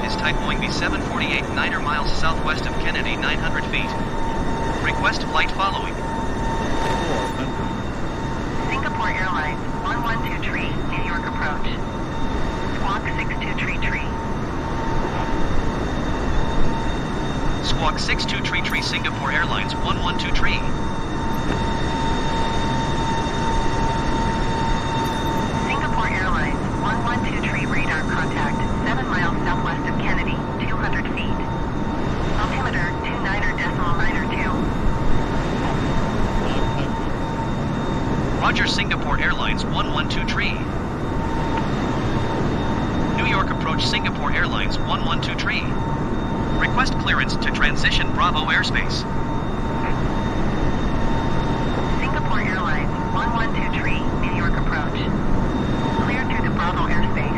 is type Boeing B748 9 miles southwest of Kennedy 900 feet. Request flight following. 400. Singapore Airlines 1123, New York approach. Squawk 6233. Squawk 6233 Singapore Airlines 1123. Singapore Airlines 1123, radar contact 7 miles southwest of Kennedy, 200 feet. Altimeter 29.92. 500. Roger, Singapore Airlines 1123. New York approach, Singapore Airlines 1123. Request clearance to transition Bravo airspace. Singapore Airlines 1123, New York approach. Clear through the Bravo airspace.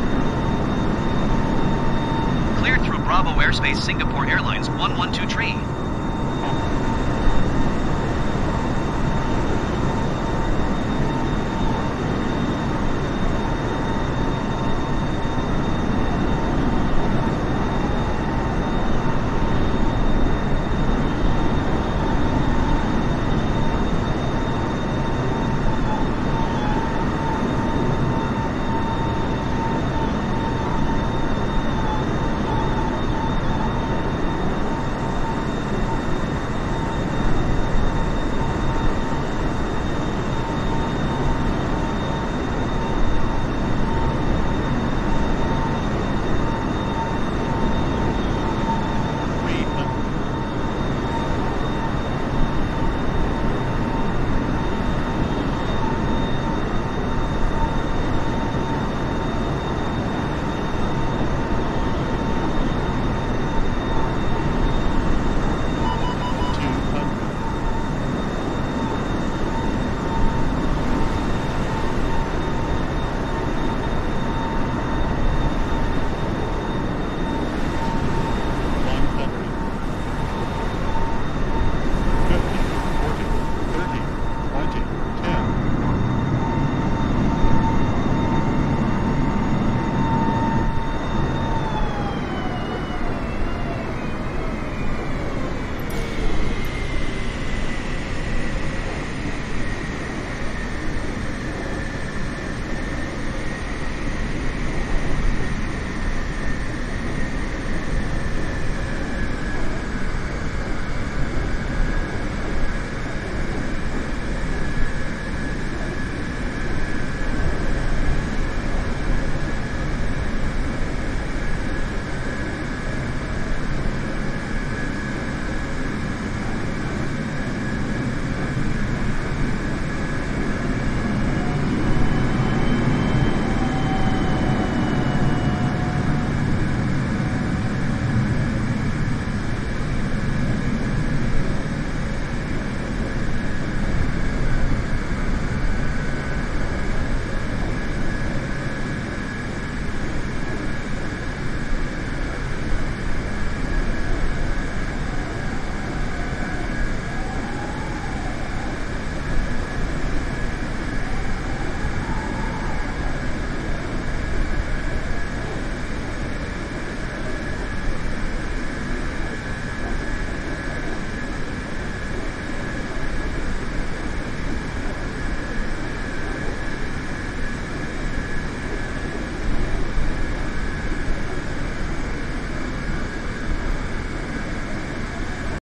Cleared through Bravo airspace, Singapore Airlines 1123.